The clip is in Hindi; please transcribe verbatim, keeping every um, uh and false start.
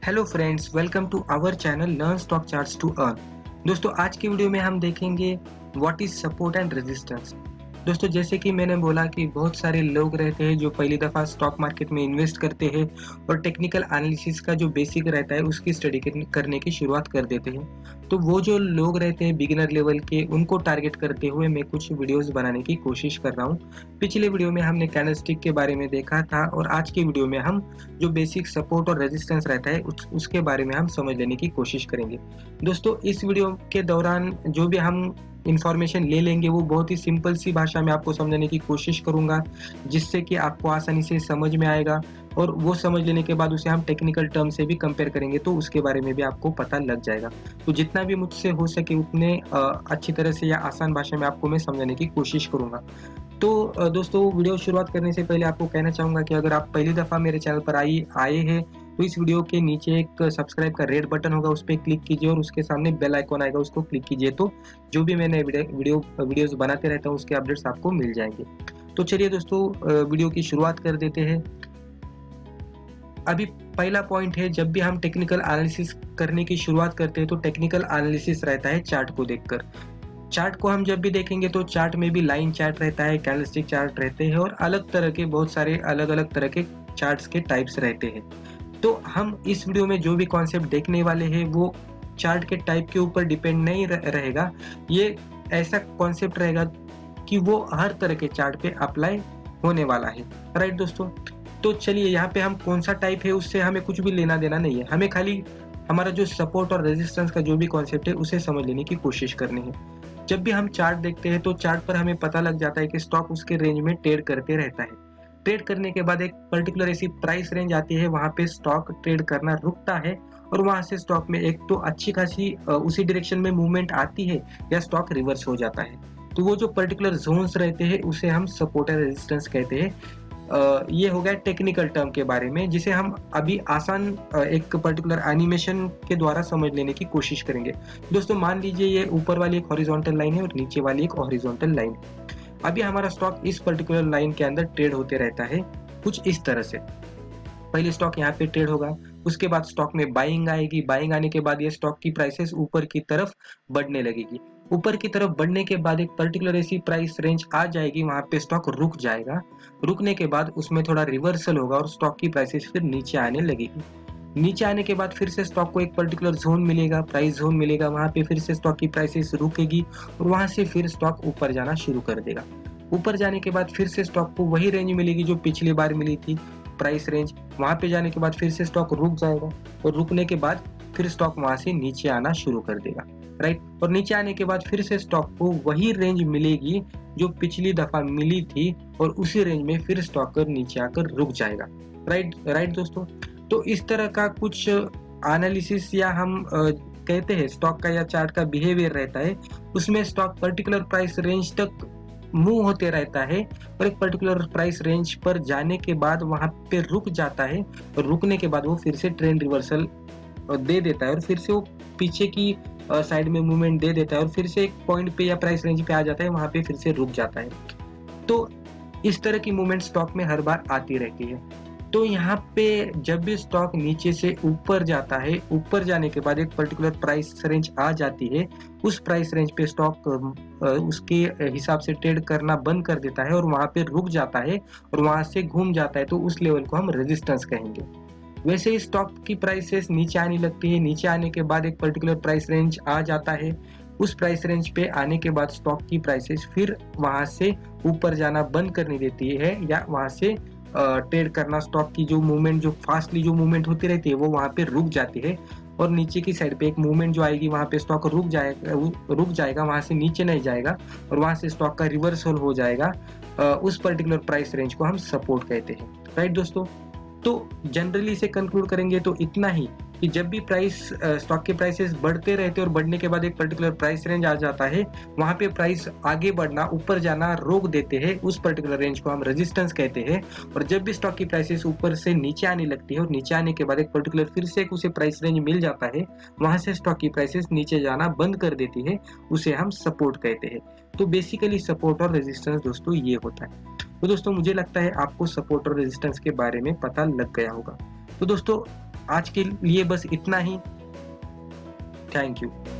Hello friends, welcome to our channel learn stock charts to earn. दोस्तों, आज की वीडियो में हम देखेंगे what is support and resistance. दोस्तों, जैसे कि मैंने बोला कि बहुत सारे लोग रहते हैं जो पहली दफ़ा स्टॉक मार्केट में इन्वेस्ट करते हैं और टेक्निकल एनालिसिस का जो बेसिक रहता है उसकी स्टडी करने की शुरुआत कर देते हैं। तो वो जो लोग रहते हैं बिगिनर लेवल के, उनको टारगेट करते हुए मैं कुछ वीडियोस बनाने की कोशिश कर रहा हूँ। पिछले वीडियो में हमने कैंडलस्टिक के बारे में देखा था और आज की वीडियो में हम जो बेसिक सपोर्ट और रेजिस्टेंस रहता है उस, उसके बारे में हम समझ लेने की कोशिश करेंगे। दोस्तों, इस वीडियो के दौरान जो भी हम इंफॉर्मेशन ले लेंगे वो बहुत ही सिंपल सी भाषा में आपको समझाने की कोशिश करूंगा, जिससे कि आपको आसानी से समझ में आएगा और वो समझ लेने के बाद उसे हम टेक्निकल टर्म से भी कंपेयर करेंगे तो उसके बारे में भी आपको पता लग जाएगा। तो जितना भी मुझसे हो सके उतने अच्छी तरह से या आसान भाषा में आपको मैं समझाने की कोशिश करूंगा। तो दोस्तों, वीडियो शुरुआत करने से पहले आपको कहना चाहूँगा कि अगर आप पहली दफ़ा मेरे चैनल पर आई आए हैं तो इस वीडियो के नीचे एक सब्सक्राइब का रेड बटन होगा, उस पर क्लिक कीजिए और उसके सामने बेल आइकॉन आएगा, उसको क्लिक कीजिए। तो जो भी मैंने वीडियो वीडियोस बनाते रहता हूँ उसके अपडेट्स आपको मिल जाएंगे। तो चलिए दोस्तों, वीडियो की शुरुआत कर देते हैं। अभी पहला पॉइंट है, जब भी हम टेक्निकल एनालिसिस करने की शुरुआत करते हैं तो टेक्निकल एनालिसिस रहता है चार्ट को देखकर। चार्ट को हम जब भी देखेंगे तो चार्ट में भी लाइन चार्ट रहता है, कैंडलस्टिक चार्ट रहते हैं और अलग तरह के बहुत सारे अलग अलग तरह के चार्ट्स के टाइप्स रहते हैं। तो हम इस वीडियो में जो भी कॉन्सेप्ट देखने वाले हैं वो चार्ट के टाइप के ऊपर डिपेंड नहीं रहेगा। ये ऐसा कॉन्सेप्ट रहेगा कि वो हर तरह के चार्ट पे अप्लाई होने वाला है। राइट दोस्तों, तो चलिए, यहाँ पे हम कौन सा टाइप है उससे हमें कुछ भी लेना देना नहीं है, हमें खाली हमारा जो सपोर्ट और रेजिस्टेंस का जो भी कॉन्सेप्ट है उसे समझ लेने की कोशिश करनी है। जब भी हम चार्ट देखते हैं तो चार्ट पर हमें पता लग जाता है कि स्टॉक उसके रेंज में ट्रेड करते रहता है। ट्रेड करने के बाद एक पर्टिकुलर ऐसी प्राइस रेंज आती है, वहां पे स्टॉक ट्रेड करना रुकता है और वहां से स्टॉक में एक तो अच्छी खासी उसी डायरेक्शन में मूवमेंट आती है या स्टॉक रिवर्स हो जाता है। तो वो जो पर्टिकुलर जोन्स रहते हैं उसे हम सपोर्ट और रेजिस्टेंस कहते हैं। Uh, ये हो गया टेक्निकल टर्म के बारे में, जिसे हम अभी आसान uh, एक पर्टिकुलर एनिमेशन के द्वारा समझ लेने की कोशिश करेंगे। दोस्तों, मान लीजिए ये ऊपर वाली एक हॉरिजॉन्टल लाइन है और नीचे वाली एक हॉरिजॉन्टल लाइन। अभी हमारा स्टॉक इस पर्टिकुलर लाइन के अंदर ट्रेड होते रहता है कुछ इस तरह से। पहले स्टॉक यहाँ पे ट्रेड होगा, उसके बाद स्टॉक में बाइंग आएगी, बाइंग आने के बाद ये स्टॉक की प्राइसेस ऊपर की तरफ बढ़ने लगेगी। ऊपर की तरफ बढ़ने के बाद एक पर्टिकुलर ऐसी प्राइस रेंज आ जाएगी, वहां पे स्टॉक रुक जाएगा। रुकने के बाद उसमें थोड़ा रिवर्सल होगा और स्टॉक की प्राइसेस फिर नीचे आने लगेगी। नीचे आने के बाद फिर से स्टॉक को एक पर्टिकुलर जोन मिलेगा, प्राइस जोन मिलेगा, वहां पे फिर से स्टॉक की प्राइसेस रुकेगी और वहां से फिर स्टॉक ऊपर जाना शुरू कर देगा। ऊपर जाने के बाद फिर से स्टॉक को वही रेंज मिलेगी जो पिछली बार मिली थी, प्राइस रेंज। वहां पे जाने के बाद फिर से स्टॉक रुक जाएगा और रुकने के बाद फिर स्टॉक वहां से नीचे आना शुरू कर देगा। राइट, और नीचे आने के बाद फिर से स्टॉक को वही रेंज मिलेगी जो पिछली दफा मिली थी और उसी रेंज में फिर स्टॉक कर नीचे आकर रुक जाएगा। राइट राइट दोस्तों, तो इस तरह का कुछ एनालिसिस या हम आ, कहते हैं स्टॉक का या चार्ट का बिहेवियर रहता है। उसमें स्टॉक पर्टिकुलर प्राइस रेंज तक मूव होते रहता है और एक पर्टिकुलर प्राइस रेंज पर जाने के बाद वहां पे रुक जाता है और रुकने के बाद वो फिर से ट्रेंड रिवर्सल दे देता है और फिर से वो पीछे की साइड में मूवमेंट दे देता है और फिर से एक पॉइंट पे या प्राइस रेंज पे आ जाता है, वहां पे फिर से रुक जाता है। तो इस तरह की मूवमेंट स्टॉक में हर बार आती रहती है। तो यहाँ पे जब भी स्टॉक नीचे से ऊपर जाता है, ऊपर जाने के बाद एक पर्टिकुलर प्राइस रेंज आ जाती है, उस प्राइस रेंज पे स्टॉक उसके हिसाब से ट्रेड करना बंद कर देता है और वहां पे रुक जाता है और वहां से घूम जाता है, तो उस लेवल को हम रेजिस्टेंस कहेंगे। वैसे ही स्टॉक की प्राइसेस नीचे आने लगती है, नीचे आने के बाद एक पर्टिकुलर प्राइस रेंज आ जाता है, उस प्राइस रेंज पे आने के बाद स्टॉक की प्राइसेस फिर वहां से ऊपर जाना बंद करनी देती है या वहां से ट्रेड करना, स्टॉक की जो मूवमेंट जो फास्टली जो मूवमेंट होती रहती है वो वहां पे रुक जाती है और नीचे की साइड पे एक मूवमेंट जो आएगी वहां पे स्टॉक रुक जाएगा रुक जाएगा वहां से नीचे नहीं जाएगा और वहां से स्टॉक का रिवर्सल हो जाएगा। उस पर्टिकुलर प्राइस रेंज को हम सपोर्ट कहते हैं। राइट दोस्तों, तो जनरली से कंक्लूड करेंगे तो इतना ही कि जब भी प्राइस स्टॉक के प्राइसेस बढ़ते रहते हैं और बढ़ने के बाद एक पर्टिकुलर प्राइस रेंज आ जाता है, वहां पे प्राइस आगे बढ़ना ऊपर जाना रोक देते हैं, उस पर्टिकुलर रेंज को हम रेजिस्टेंस कहते हैं। और जब भी स्टॉक की प्राइसेस ऊपर से नीचे आने लगती है और नीचे आने के बाद एक पर्टिकुलर फिर से उसे प्राइस रेंज मिल जाता है, वहां से स्टॉक की प्राइसेस नीचे जाना बंद कर देती है, उसे हम सपोर्ट कहते हैं। तो बेसिकली सपोर्ट और रेजिस्टेंस दोस्तों ये होता है। तो दोस्तों, मुझे लगता है आपको सपोर्ट और रेजिस्टेंस के बारे में पता लग गया होगा। तो दोस्तों, आज के लिए बस इतना ही। Thank you.